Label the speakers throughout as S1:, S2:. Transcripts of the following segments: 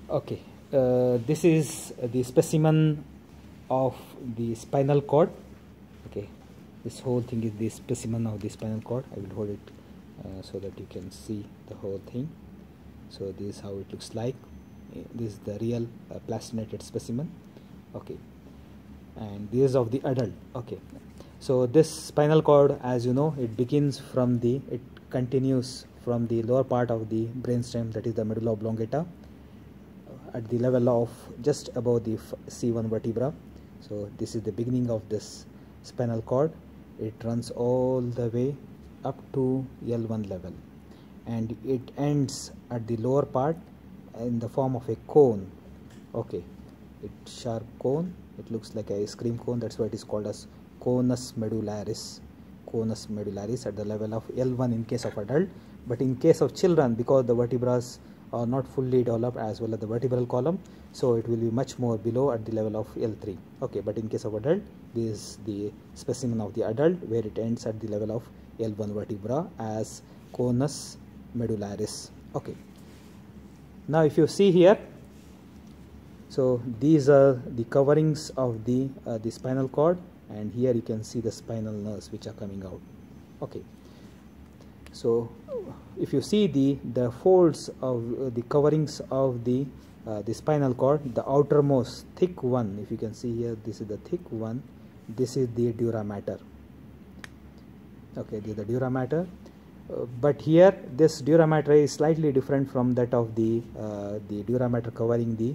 S1: Okay, this is the specimen of the spinal cord. Okay, this whole thing is the specimen of the spinal cord. I will hold it so that you can see the whole thing. So this is how it looks like. This is the real plastinated specimen. Okay, and this is of the adult. Okay, so this spinal cord, as you know, it continues from the lower part of the brainstem, that is the medulla oblongata, at the level of just above the C1 vertebra. So this is the beginning of this spinal cord. It runs all the way up to L1 level, and it ends at the lower part in the form of a cone. Okay, it's sharp cone. It looks like a ice cream cone. That's why it is called as conus medullaris. Conus medullaris at the level of L1 in case of adult, but in case of children, because the vertebrae are not fully developed as well as the vertebral column, so it will be much more below at the level of L3. Okay, but in case of adult, this is the specimen of the adult where it ends at the level of L1 vertebra as conus medullaris. Okay, now if you see here, so these are the coverings of the spinal cord, and here you can see the spinal nerves which are coming out. Okay, so if you see the folds of the coverings of the spinal cord, the outermost thick one, if you can see here, this is the thick one. This is the dura mater. Okay, this is the dura mater. But here this dura mater is slightly different from that of the dura mater covering the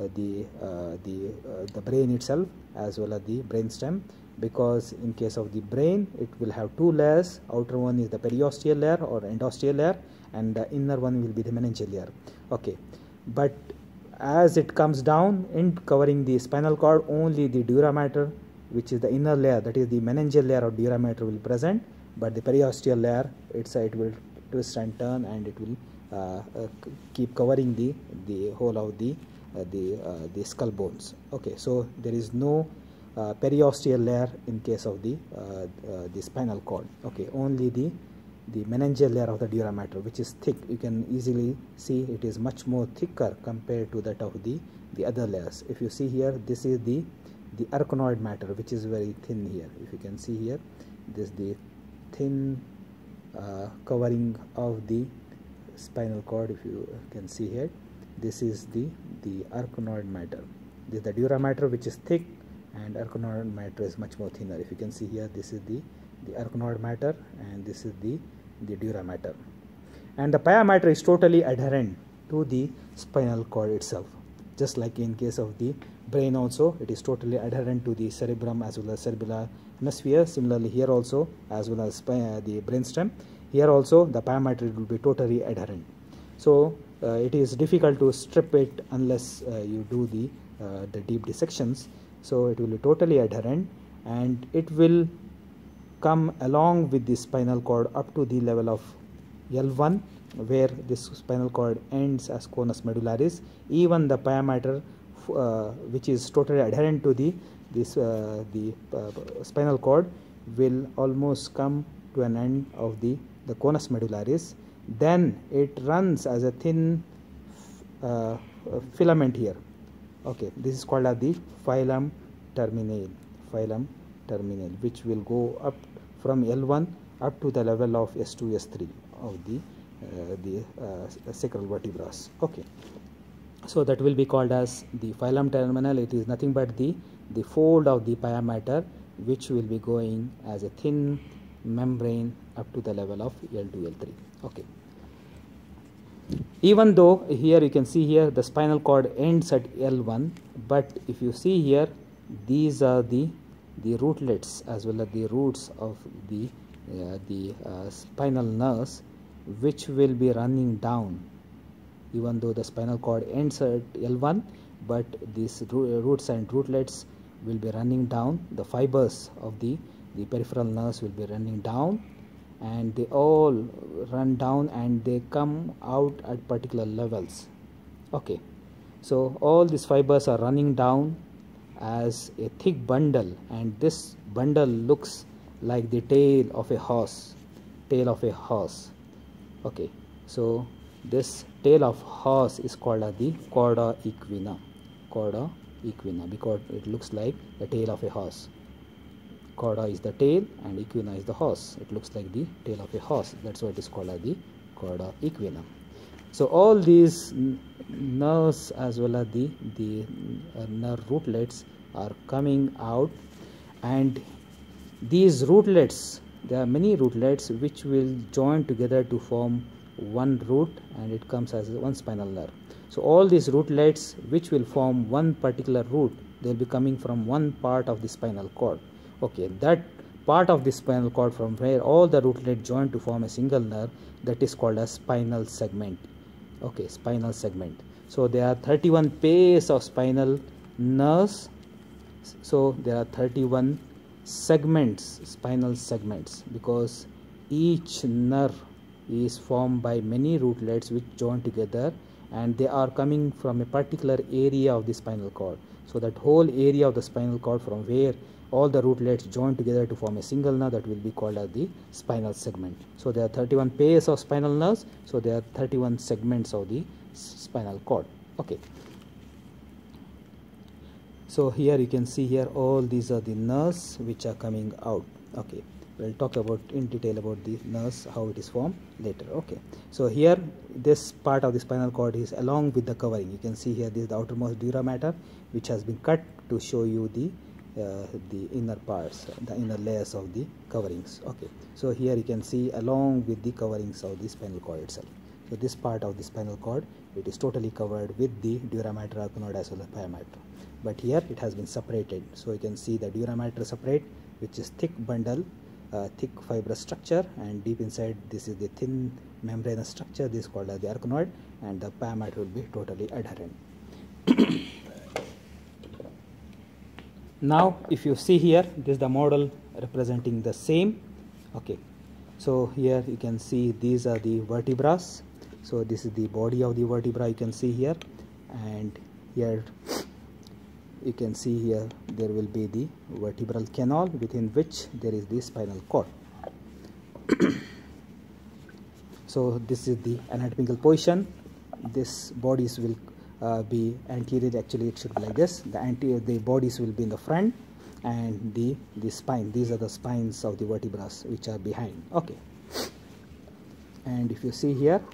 S1: brain itself as well as the brain stem, because in case of the brain it will have two layers. Outer one is the periosteal layer or endosteal layer, and the inner one will be the meningeal layer. Okay, but as it comes down in covering the spinal cord, only the dura mater, which is the inner layer, that is the meningeal layer or dura mater, will present, but the periosteal layer it will twist and turn, and it will keep covering the whole of the skull bones. Okay, so there is no periosteal layer in case of the spinal cord. Okay, only the meningeal layer of the dura mater, which is thick. You can easily see it is much more thicker compared to that of the other layers. If you see here, this is the arachnoid matter, which is very thin here. If you can see here, this is the thin covering of the spinal cord. If you can see here, this is the arachnoid matter. This is the dura mater, which is thick, and arachnoid matter is much more thinner. If you can see here, this is the arachnoid matter, and this is the dura mater. And the pia mater is totally adherent to the spinal cord itself. Just like in case of the brain also, it is totally adherent to the cerebrum as well as cerebellar hemisphere. Similarly here also, as well as the brainstem, here also the pia mater will be totally adherent. So it is difficult to strip it unless you do the deep dissections. So it will be totally adherent, and it will come along with the spinal cord up to the level of L1, where this spinal cord ends as conus medullaris. Even the pia mater, which is totally adherent to the spinal cord, will almost come to an end of the conus medullaris. Then it runs as a thin filament here. Okay, this is called as the filum terminale, which will go up from L1 up to the level of S2, S3 of the sacral vertebrae. Okay, so that will be called as the filum terminale. It is nothing but the fold of the pia mater, which will be going as a thin membrane up to the level of L2, L3. Okay, even though here you can see here the spinal cord ends at L1, but if you see here, these are the rootlets as well as the roots of the spinal nerves, which will be running down. Even though the spinal cord ends at L1, but these roots and rootlets will be running down. The fibers of the peripheral nerves will be running down, and they all run down and they come out at particular levels. Okay, so all these fibers are running down as a thick bundle, and this bundle looks like the tail of a horse. Okay, so this tail of horse is called as the cauda equina. Cauda equina, because it looks like the tail of a horse. Cauda is the tail and equina is the horse. It looks like the tail of a horse. That's why it is called as the cauda equina. So all these nerves as well as the nerve rootlets are coming out, and these rootlets, there are many rootlets which will join together to form one root, and it comes as one spinal nerve. So all these rootlets which will form one particular root, they will be coming from one part of the spinal cord. Okay, that part of the spinal cord from where all the rootlets join to form a single nerve, that is called a spinal segment. Okay, spinal segment. So there are 31 pairs of spinal nerves. So there are 31 segments, spinal segments, because each nerve is formed by many rootlets which join together, and they are coming from a particular area of the spinal cord. So that whole area of the spinal cord from where all the rootlets join together to form a single nerve, that will be called as the spinal segment. So there are 31 pairs of spinal nerves, so there are 31 segments of the spinal cord. Okay, so here you can see here all these are the nerves which are coming out. Okay, we'll talk about in detail about the nerves, how it is formed later. Okay, so here this part of the spinal cord is along with the covering. You can see here this is the outermost dura mater, which has been cut to show you the inner parts, the inner layers of the coverings. Okay, so here you can see along with the coverings of the spinal cord itself. So this part of the spinal cord, it is totally covered with the dura mater, arachnoid as well as pia mater, but here it has been separated. So you can see the dura mater separate, which is thick bundle, thick fibrous structure, and deep inside this is the thin membranous structure, this is called as the arachnoid, and the pia mater will be totally adherent. Now if you see here, this is the model representing the same. Okay, so here you can see these are the vertebrae. So this is the body of the vertebra, you can see here, and here you can see here there will be the vertebral canal within which there is the spinal cord. So this is the anatomical position. This bodies will be anterior, actually it should be like this. The bodies will be in the front, and the spine, these are the spines of the vertebrae which are behind. Okay, and if you see here,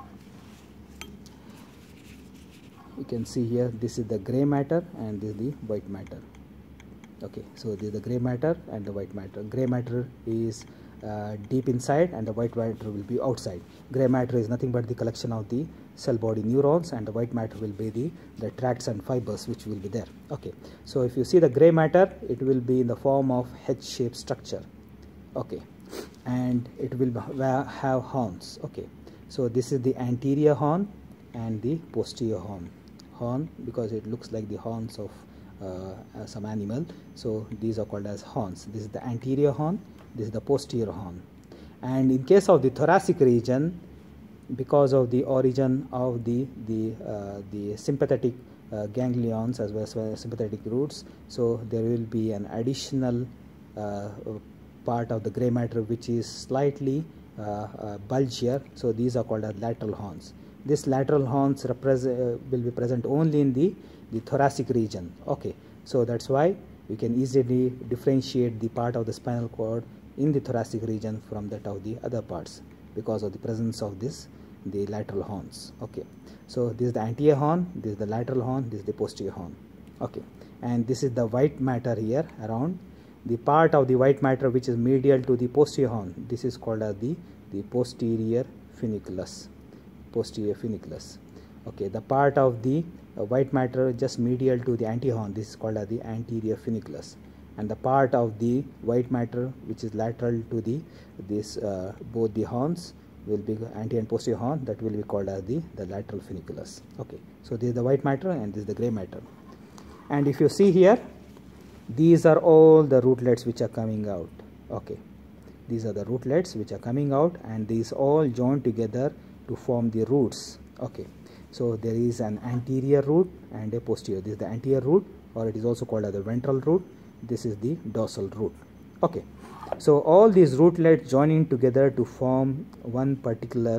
S1: you can see here this is the gray matter and this is the white matter. Okay, so this is the gray matter and the white matter. Gray matter is deep inside and the white matter will be outside. Gray matter is nothing but the collection of the cell body neurons, and the white matter will be the tracts and fibers which will be there. Okay, so if you see the gray matter, it will be in the form of H-shaped structure. Okay, and it will have horns. Okay, so this is the anterior horn and the posterior horn, because it looks like the horns of some animal, so these are called as horns. This is the anterior horn, this is the posterior horn. And in case of the thoracic region, because of the origin of the sympathetic ganglions as well as sympathetic roots, so there will be an additional part of the gray matter which is slightly bulgier, so these are called as lateral horns. This lateral horns will be present only in the thoracic region. Okay, so that's why we can easily differentiate the part of the spinal cord in the thoracic region from that of the other parts, because of the presence of the lateral horns. Okay, so this is the anterior horn, this is the lateral horn, this is the posterior horn. Okay, and this is the white matter here around. The part of the white matter which is medial to the posterior horn, this is called as the posterior funiculus. Posterior funiculus. Okay, the part of the white matter just medial to the anterior horn, this is called as the anterior funiculus, and the part of the white matter which is lateral to both the horns will be anterior and posterior horn, that will be called as the lateral funiculus. Okay, so this is the white matter and this is the gray matter. And if you see here, these are all the rootlets which are coming out. Okay, these are the rootlets which are coming out, and these all join together to form the roots. Okay, so there is an anterior root and a posterior. This is the anterior root, or it is also called as the ventral root. This is the dorsal root. Okay, so all these rootlets joining together to form one particular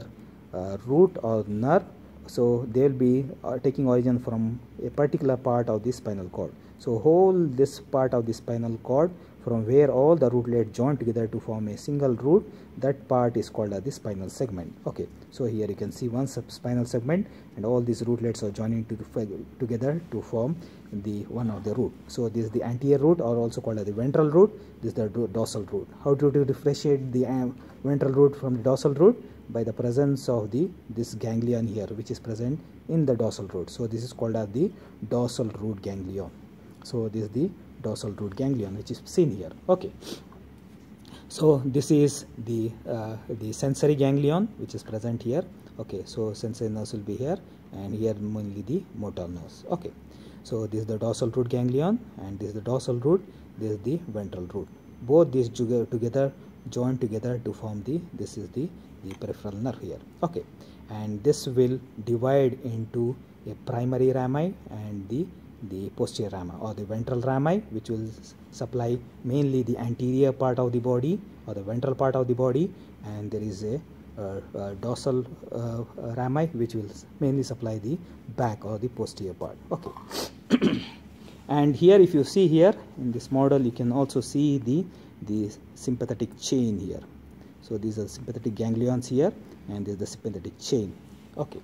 S1: root or nerve, so they will be taking origin from a particular part of the spinal cord. So whole this part of the spinal cord, from where all the rootlets join together to form a single root, that part is called as the spinal segment. Okay, so here you can see one spinal segment, and all these rootlets are joining together to form the one of the root. So this is the anterior root, or also called as the ventral root. This is the dorsal root. How to differentiate the ventral root from the dorsal root? By the presence of this ganglion here, which is present in the dorsal root. So this is called as the dorsal root ganglion. So this is the dorsal root ganglion, which is seen here. Okay, so this is the sensory ganglion, which is present here. Okay, so sensory nerves will be here, and here mainly the motor nerves. Okay, so this is the dorsal root ganglion, and this is the dorsal root, this is the ventral root. Both these together join together to form this is the peripheral nerve here. Okay, and this will divide into a primary rami and the posterior rami, or the ventral rami, which will supply mainly the anterior part of the body, or the ventral part of the body, and there is a dorsal rami, which will mainly supply the back or the posterior part. Okay. And here, if you see here in this model, you can also see the sympathetic chain here. So these are sympathetic ganglions here, and this is the sympathetic chain. Okay,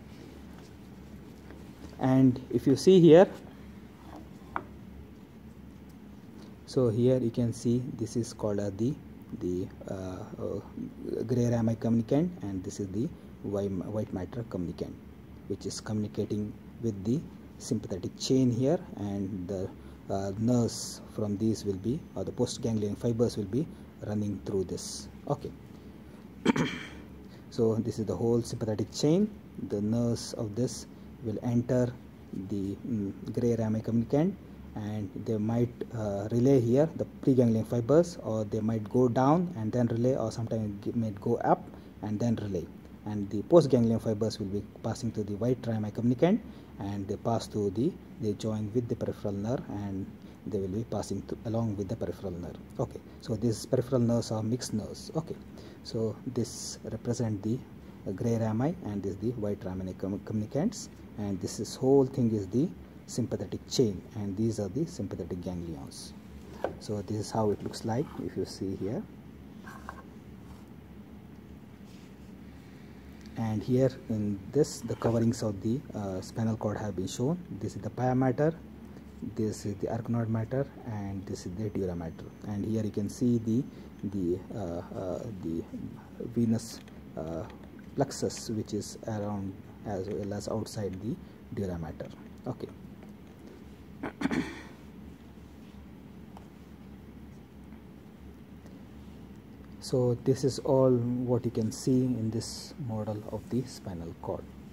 S1: and if you see here, so here you can see this is called as the gray rami communicant, and this is the white matter communicant, which is communicating with the sympathetic chain here, and the nerves from these will be, or the postganglion fibers will be running through this. Okay. So this is the whole sympathetic chain. The nerves of this will enter the gray rami communicant, and they might relay here the preganglion fibers, or they might go down and then relay, or sometimes it might go up and then relay. And the postganglion fibers will be passing to the white rami communicant, and they pass through they join with the peripheral nerve, and they will be passing along with the peripheral nerve. Okay, so these peripheral nerves are mixed nerves. Okay, so this represent the gray rami, and this is the white rami communicants, and this whole thing is the sympathetic chain, and these are the sympathetic ganglions. So this is how it looks like if you see here. And here in this, the coverings of the spinal cord have been shown. This is the pia mater, this is the arachnoid mater, and this is the dura mater. And here you can see the venous plexus, which is around as well as outside the dura mater. Okay. So this is all what you can see in this model of the spinal cord.